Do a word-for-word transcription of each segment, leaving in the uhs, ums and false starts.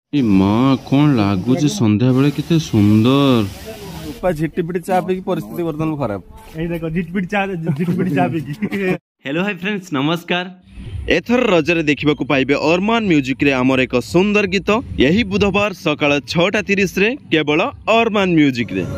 ए माँ कौन लगुच संध्या बेले केते सुंदर उपा झिटिपिटी चा पी परिस्थिति वर्तमान खराब ए देखो झिटिपिटी चा झिटिपिटी चा पी हेलो हाय फ्रेंड्स नमस्कार एथर रजरे देखा पाइबे अरमान म्यूजिक रे आमर एक सुंदर गीत यही बुधवार सकाळ छटा तीस रे केवल अरमान म्यूजिक रे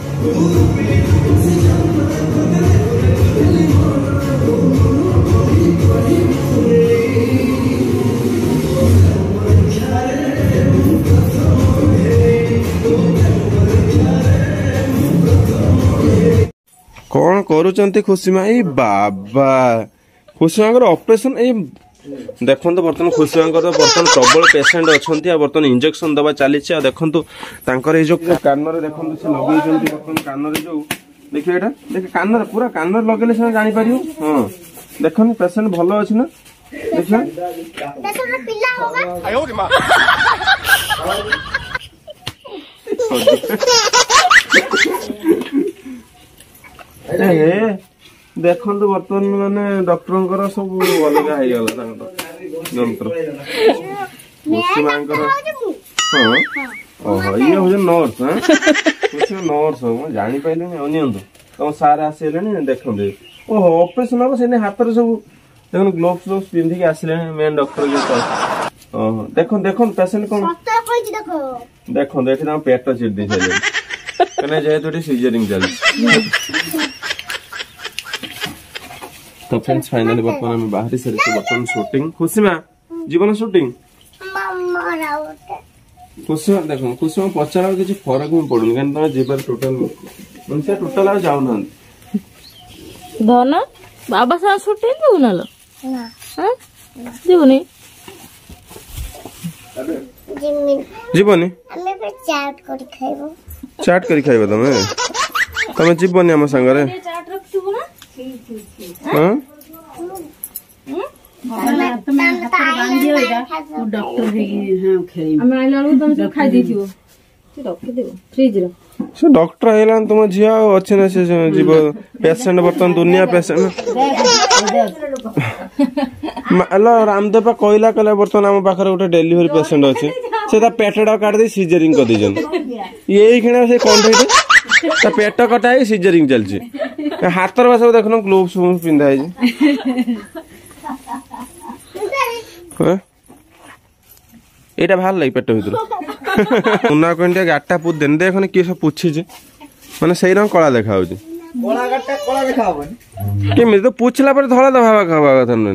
कौन करुचंती खुशी माँ ए बाबा खुशी माँ ऑपरेशन ए देखो तो बर्तमान खुशी माँ तो बर्तमान प्रबल पेसेंट अच्छा बर्तमान इंजेक्शन दबा चली देखो जो कान देखो से लगे बर्तमान कान जो देखिए यहाँ देख कान पूरा कान लगे से जापर हाँ देख पेसेंट भल अच्छी ना देखिए देखो बर्तमान माने डॉक्टर सब अलग जंत्र हाँ ये हूँ नर्स हाँ नर्स जानी पारे अनियंत तुम सार आसे देखते ओहो ऑपरेशन हम से हाथ में सब देख ग्लोव्स ग्लोव्स पिंधिक आसिले मेन डॉक्टर जो देख देख पेसेंट कौन देखो ये पेट चिड़ दी सारे जेहेतु सीजरिंग चलती तो फ्रेंड्स फाइनली बर्तमान हम बाहरी से बर्तमान शूटिंग खुशी माँ जीवन शूटिंग खुशी माँ देख खुशी माँ पचार किसी फरक भी पड़ुनि कहीं तुम जीवन टोटाल मन टोटाल आ जाऊना धन बाबा साथ शूटिंग जीव ना लो जीवनी जीवनी चाट कर खाइबो चाट करी खाइबो तमे तमे जीवनी हम संगरे चाट रखिबो ना हां तमे हाथ बांधी होइदा डॉक्टर भी हां खेई हम आइला लो तमे सब खाइ देथिबो से रख देबो फ्रिज रे से डॉक्टर आइला तुम झिया अच्छे ना से जीव पेशेंट बर्तमान दुनिया पेशेंट हेलो रामदेव पा कहला कहला बर्तमान हम पाखरे गोटे डिलीवरी पेशेंट अछि से पेटटा काट दे सीजरिंग कर दीजन यही खेना से कौन पेट कटा सीजरिंग चलती हाथ बस देख ग्लोव्स पिंधा यहाँ बाहर लगे पेट भर मुना कह गाटा पूछ देन देखने किए सब पूछी मैंने से रंग कला देखा केमी तो पूछला पर धला दबा खावा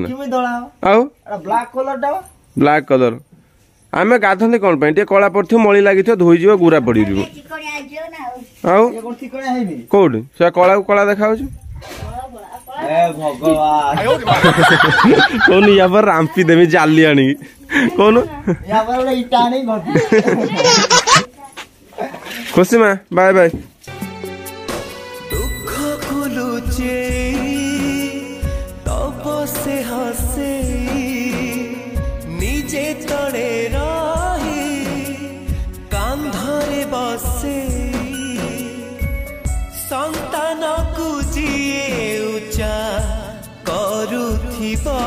कथा ब्लैक कलर आमे गाधंती कौन पे कला पड़ो मली लगी धोईज गुरा पड़ कौट से कला कला देखा कौन या पर रामपी देवी जाली आनी कौन खुशी माँ बाय बाय से हसे निजे तड़े रही कांधरे बसे संतान को जिए उच्चा करुथिबा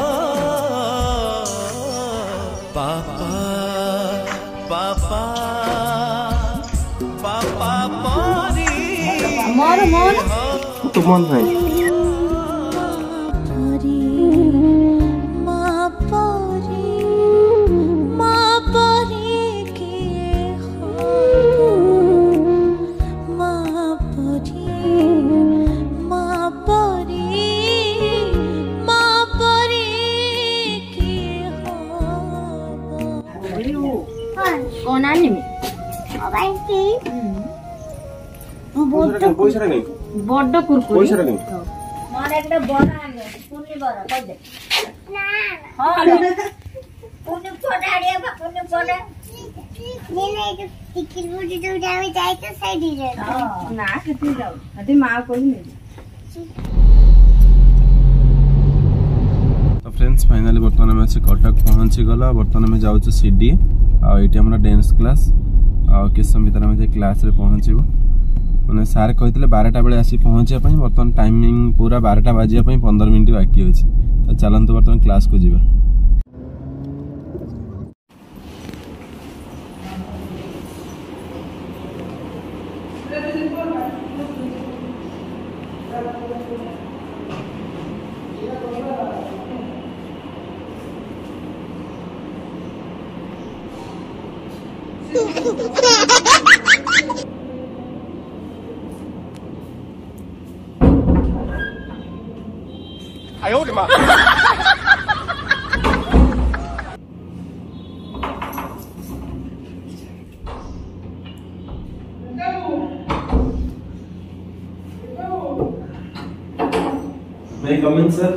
पापा पापा पापा परी मोर मोर तो मन है कौन आने में पैसा नहीं बड़ कुरकुरी पैसा नहीं मोर एकटा बड़ा आने पुनी बड़ा कह दे ना हां पुनी फोड़ाड़िया बा पुनी फोड़ा ने ने टिकट बुटी जो जावे जाय तो साइड रे हां ना किती जाऊ अति मां कोई नहीं तो फ्रेंड्स फाइनली बर्तमान में से कटक पहुंची गला बर्तमान में जाउछ सीडी आ एटी हमरा डांस क्लास आ किस समय भीतर में क्लास रे पहुंचीबो माने सार कहते बारटा बेले आसी पहुंचा बर्तमान टाइमिंग पूरा बारटा बाजिया पंद्रह मिनट बाकी अच्छे तो चलते बर्तमान क्लास को जीवा May I come in, sir?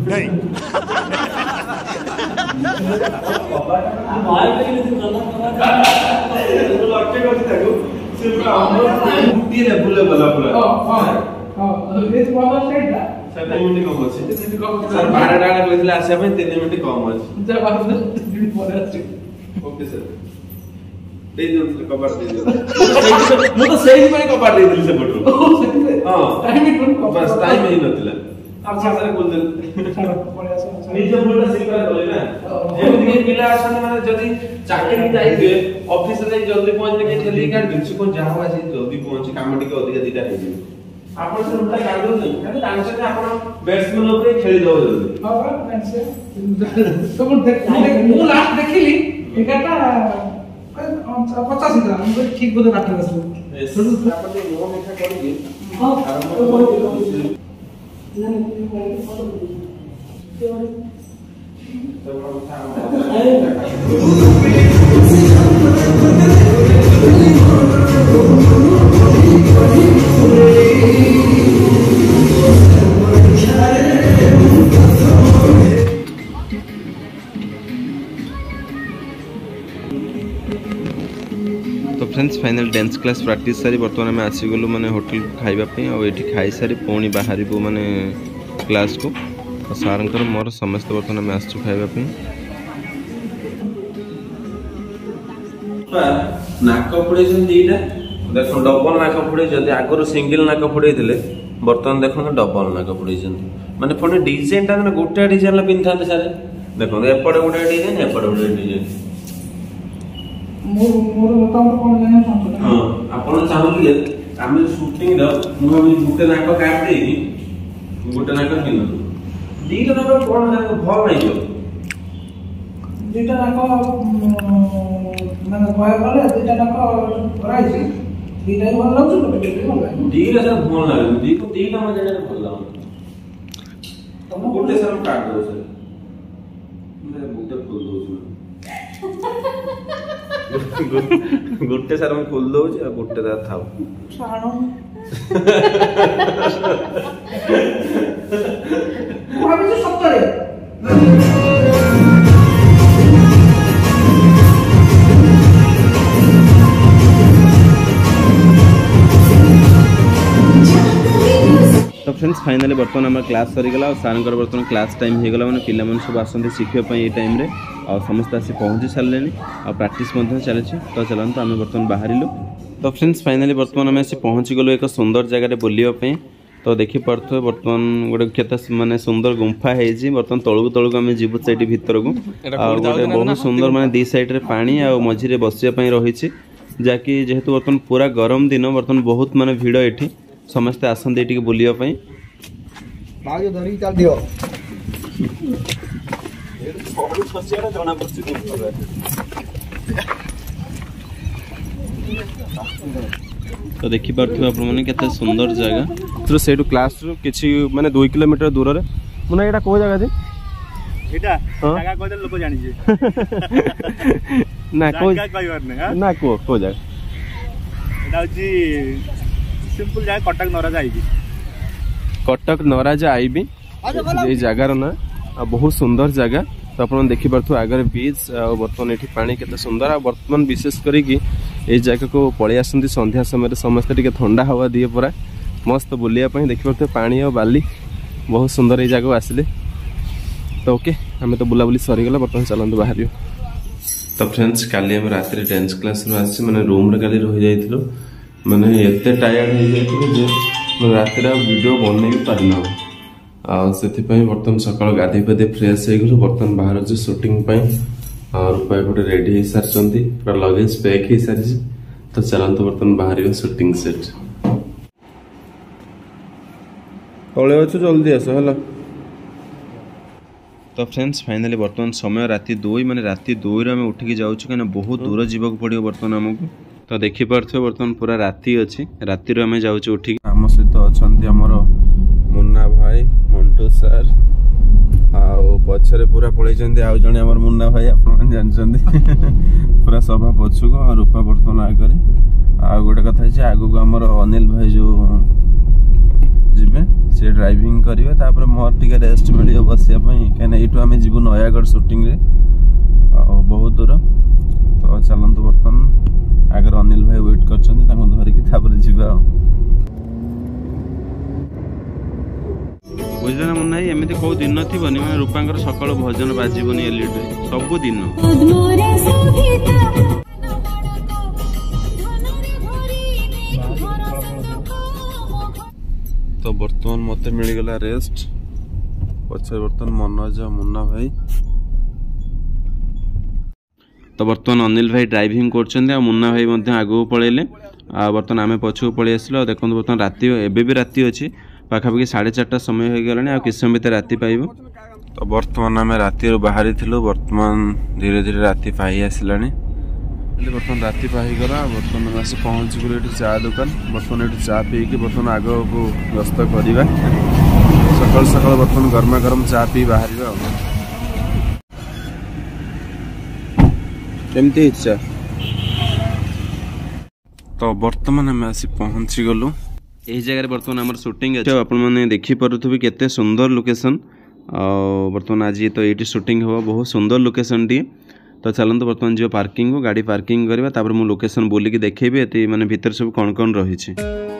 चाकरी जाइए ऑफिस से जल्दी पहुंचने के लिए का दिन को जाओ आज जल्दी पहुंच काम टिके अधिक दिटा हे जी आपण से उल्टा काढ दो नहीं तांसे ने आपण बैट्समैन ऊपर खेली दो जल्दी हां बा से तो देख मु लास्ट देखिली एकाटा पचास इधर हम ठीक बोले बात कर सो आपण नो मेखा करी हां आरंभ तो friends final dance class practice सारी बर्तमान आम आसीगलु माने होटल खाइबापी आठी खाई सारी पुणी बाहर माने क्लास को और सारंकर मोर समस्त बर्तमान आम आसु खाइबापी नाक फोड़े दीटा देख डबल नाक फोड़े आगर सिंगल नाक फोड़े बर्तमान देख डबल नाक फोड़े माने पुणी डिजाइन टा गोटे डिजाइन पिंध था सारे देखो एपटे गोटे डिजाइन एपटे गोटे डिजाइन ଆପଣ ଚାହୁଁଥିଲେ ଆମେ ସୁଟିଂ ର ମୁଁ ଗୋଟେ ନାକ କାଟ ଦେଇକି ଗୋଟେ ନାକ କିନୁ ଦିଟା ନାକ କୋଣ ନାକ ଭଲ ନାହିଁ ଦିଟା ନାକ ମାନେ କହିବା ଗଲେ ଦିଟା ନାକ କରାଇଛି ଦିଟା ଭଲ ଲାଗୁଛି ଗୋଟେ ଭଲ ଲାଗୁଛି ଦିଟା ସାର ଭଲ ଲାଗୁଛି ଦିଟା ଦିଟା ମତେ ଜାଣିଲେ ଭଲ ଲାଗୁଛି ତମ ଗୋଟେ ସାର କାଟ ଦଉ ସାର ମୁଁ ଗୋଟେ ଖୋଲ ଦଉଛି गोटे सार मैं खोल दौर गोटे था तो फ्रेंड्स फाइनली बर्तमान आम क्लास सरीगला और सार बर्तमान क्लास टाइम हो गला मैंने पिला सब आसते शिखापी ये टाइम रे और समस्त आसी पहुँची सारे और प्रैक्टिस चली तो चलते आम बर्तमान बाहर तो फ्रेंड्स फाइनली बर्तमान आम आसी पहुँची गलु एक सुंदर जगह बुलापी तो देखिपे बर्तमान गोटे केते माने सुंदर गुंफा है बर्तमान तलू तलू आम जीवु से भितर को गोटे बहुत सुंदर माने दी साइड पानी आ मझे बसापी रही जहाँकि जेहेतु बर्तमान पूरा गरम दिन बर्तमान बहुत माने भिड़ ये समस्ते आसते ये बुलापी तो देखिपे आपने सुंदर जगह तो से क्लास रु किसी माने दुई किलोमीटर दूर रे मुना एटा को जगह जे एटा जगह को लोग जानि जे ना को जगह कहबार नै हां ना को को जगह एटा होची सिंपल जगह कटक नराज आईबी कटक नराज आईबी ये जगार ना बहुत सुंदर जगह तो आप देखिपे आगे बीच बर्तमान ये पानी केते सुंदर आ बर्तमान विशेष करी ये जगह को पलि आसती संध्या समय समस्ते टिके ठंडा हवा दिए पूरा मस्त बुलायापी देखिपे पानी और बाली बहुत सुंदर ये जगह आसिले तो ओके आम तो बुलाबुली सरीगला बर्तमान चलते बाहर तो फ्रेंड्स काली आम रात डांस क्लास आसी मैंने रूम रे काली रही जाइथिलु माने एते टायर्ड हो जाइथिलु जे मैं रात वीडियो बन भी पारिना से बर्तमान सका गाधे पाधे फ्रेश हो गलु बर्तमान बाहर जो शूटिंग रूपा गोटे रेडी हो सारी पूरा लगेज पैक हो सारी तो चलते बर्तमान बाहर शूटिंग सेट तले अच्छे जल्दी आस है। तो फ्रेंड्स फाइनाली बर्तमान समय राति दुई माने राति दुई आम उठिकी जाऊँ कहीं बहुत दूर जावाक पड़ो बर्तमान आमको। तो देखिपे बर्तमान पूरा राति अच्छी राति आम जाऊँ उठिकी। आम सहित अच्छा आमर मुन्ना भाई मंटू सार आउ पछरे पूरा पलैंट आउ जड़े आम मुन्ना भाई आप जानते पूरा सभा पछुक और रूपा बर्तमान आगे। आ गोटे कथा आगू आमर अनिल भाई जो जीवे से ड्राइविंग करेंगे तापर मोर टिके रेस्ट मिले बसिया कहीं यू आम जीव नयागढ़ शूटिंग रे बहुत दूर। तो चलतु बर्तमान आगे अनिल भाई वेट कर धरिकी जावा बुझे ना मुन्ना एमती कौ दिन थी रूपांकर सकाल भजन बाजबनी एलईडी सबु दिन। तो बर्तमान मत मिलगला रेस्ट पचे बर्तमान मनोज मुन्ना भाई। तो बर्तमान अनिल भाई ड्राइविंग कर मुन्ना भाई आगू पलैले आ बर्तमान आम पछू पलि आसल। देखो बर्तमान राति एबे भी राति अच्छी पाखापाखि साढ़े चार्टा समय हो गला कि समय भितर राति पाइब। तो बर्तमान आम राति बाहरी थिलु बर्तमान धीरे धीरे राति पाई आसला बर्तमान राति पाईगला। बर्तमान आस पहुँच गलु ये चा दुकान बर्तमान ये चा पीकी बर्तमान आग को गस्त करवा सकाल सकाल बर्तमान गरमा गरम चा पी बाहर एमती इच्छा। तो बर्तमान आम आसी पहुँची गलु यही जगह बर्तमान आम शूटिंग अच्छे आप देखिपे केते सुंदर लोकेशन बर्तमान आज तो ये शूटिंग हम बहुत सुंदर लोकेशन टी। तो चलते बर्तमान जो पार्किंग को गाड़ी पार्किंग करवा तापर मु लोकेशन बुलिकी देखेबी एती माने भीतर सब कौन कौन रही।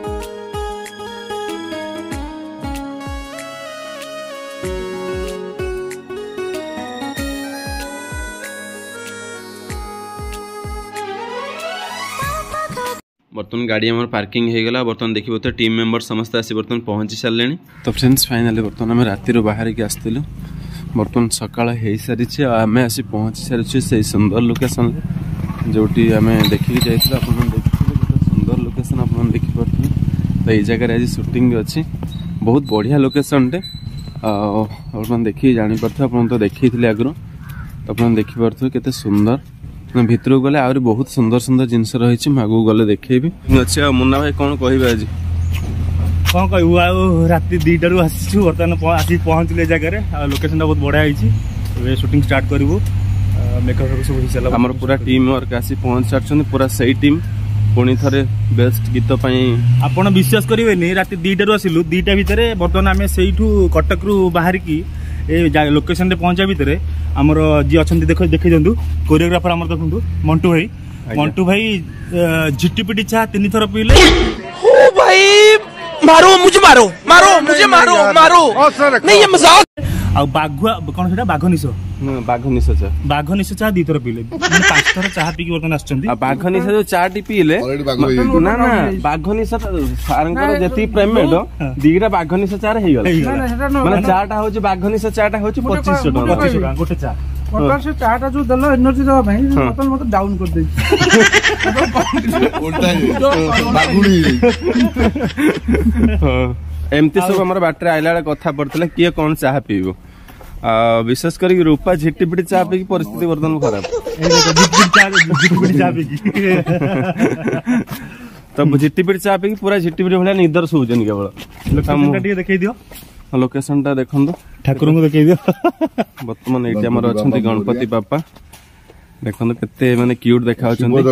बर्तमान गाड़ी आम पार्किंग हो गला बर्तमान देखिए तो टीम मेंबर समस्त आसी बर्तमान पहुंची सारे। तो फ्रेंड्स फाइनाली बर्तमान आम राति बाहर की आसलु बर्तमान सकाळ हो सारी आम आसी पहुंची सारी से सुंदर लोकेशन जोटी आम देखिकी जाइए आप देखिए सुंदर लोकेशन आप देखिपे। तो ये जगह आज शूटिंग अच्छी बहुत बढ़िया लोकेशन टे बर्तमान देखिए जापर आप तो देखी आगु तो आप देखिपे केते सुंदर भीतर गले आहरी बहुत सुंदर सुंदर जिनस रही आगू गले देखेबी। अच्छा मुन्ना भाई कौन कह आज कौन कहू आ राति दुईटू आसी बर्तमान आसिक पहुँचले जगह लोकेशन बहुत बढ़िया होती शूटिंग स्टार्ट करूँ मेकअप सब चला आमर पूरा टीम वर्क आसी पहुँच सारी पूरा सही टीम पुणी थे बेस्ट गीत आपड़ विश्वास करेंगे राति दुईटू आसिलु दुईटा भितर बर्तमान आम से कटक रू बाहरिकी ए लोकेशन रे पहुंचा भितर आमर जी अच्छा देख देखी दिंतु कोरियोग्राफर आमर देखु मंटू भाई मंटू भाई झिटिपिटी चाह तीन थर पीले भाई मारो मुझे मारो मारो मुझे मारो मारो नहीं ये मजाक। आ बाघुआ कौन सेटा बाघ निश बाघ निश चा बाघ निश चाह दी थर पीले पांच थर चाह पीकी बर्तमान आछंती। बाघ निश जो चाह टी पीले ना ना बाघ निश सारंकर जति पेमेंट दीटा बाघ निश चाह हे गला माने चाहटा होची बाघ निश चाहटा होची पच्चीस सौ टका पच्चीस टका गोटे चाह बर्तमान से चाहटा जो दल एनर्जी दवा भाई बर्तमान मत डाउन कर दे उल्टा बाघुनी हां एमती सब हमर बाटरे आइला कथा पड़तले किए कौन चाह पीबो विशेष कर रूपा झिटिपिटी चाह पी परिस्थिति बर्तमान खराब तो झिटिपिटी चाह पी पूरा झिटिपिटी भाया निदर शोचन केवल देखई दियो लोकेशन टा देखो ठाकुर को देखई दियो। बर्तमान ये आमर अच्छा गणपति बापा देखो केते माने क्यूट देखा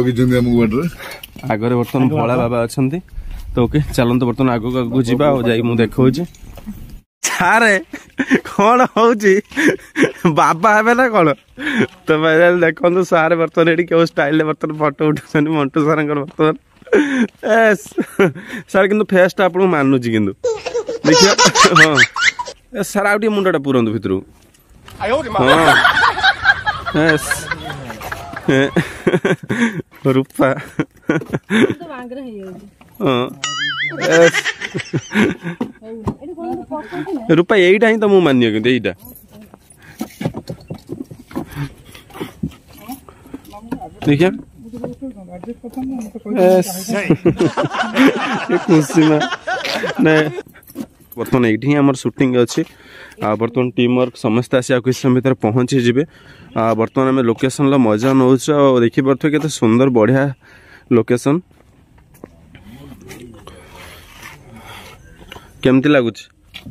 आगे बर्तमान भोला बाबा अच्छा। तो ओके चलते बर्तमान आगू आगू जावा जा देखा सारे कौन हो बाबा हे ना कौन। तो देखो सारे बर्तमान ये क्यों स्टाइल बर्तमान फटो उठा मंटू सार बर्तमान सार कि फेस टा आपको मानुची कि देखिए हाँ सार आ मुंडा पुरंतु भितर रूपा हाँ रूपा यहीटा ही तो मु मानियो कि यहीटा देखिए खुशी में नहीं बर्तमान ये आम सुटिंग अच्छी बर्तमान टीम वर्क समस्त आसी किस समय भर पहुँची जी बर्तमान आम लोकेशन मजा नौ देखिपे के सुंदर बढ़िया लोकेशन केमती लगुच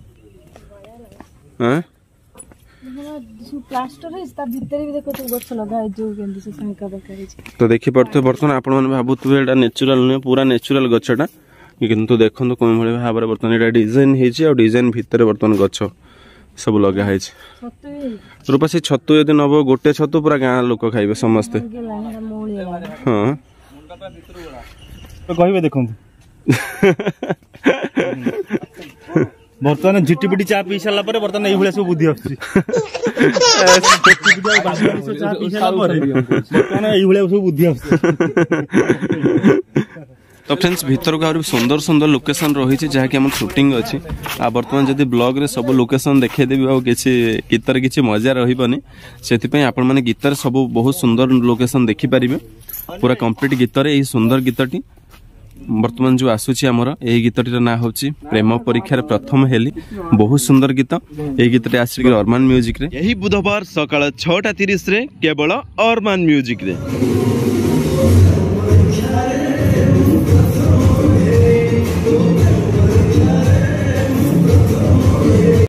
तो देखी पारे बर्तमान आप भावुए नेचुरल नुहे पूरा नेचुरल गछटा किंतु देखो कौन भाई भाव में बर्तमान यहाँ डिजाइन हो डिजाइन भितर बर्तमान गछ सब लगा है रूपा से छतु यदि नब गोटे छतु पूरा गाँव लोक खाइबे समस्ते हाँ कहे देखो बर्तमान झिटिपिटी चा पी सारा बर्तमान ये सब बुद्धि आसुची सब बुद्धि आस तो फ्रेंड्स भीतर को आहुरी सुंदर सुंदर लोकेशन रही जहाँकि आम शूटिंग अच्छी आ बर्तमान जब ब्लॉग रे सब लोकेशन देखदेवी आ गीतर किसी मजा रही से आपण मैंने गीतर सब बहुत सुंदर लोकेशन देखिपारे पूरा कंप्लीट गीतर यही सुंदर गीतटी बर्तमान जो आसूची आमर यही गीतटीर ना हूँ प्रेम परीक्षार प्रथम हेली बहुत सुंदर गीत यही गीतटी आसिक अरमान म्यूजिक रे यही बुधवार सकाळ छटा तीस रे केवल अरमान म्यूजिक रे।